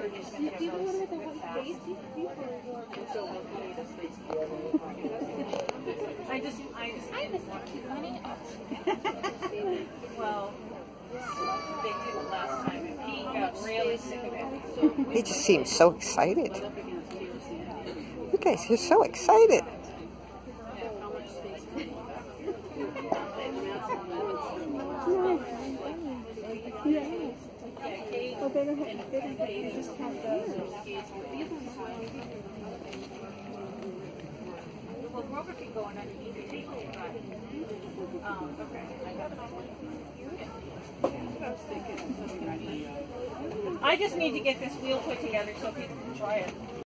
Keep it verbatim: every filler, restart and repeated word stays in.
I just, I just, I was not too funny. Well, they did it last time, and Pete got really sick of it. He just seems so excited. You guys, you're so excited. Well, Robert can go underneath the table, but, um, okay, I got it. I just need to get this wheel put together so people can try it.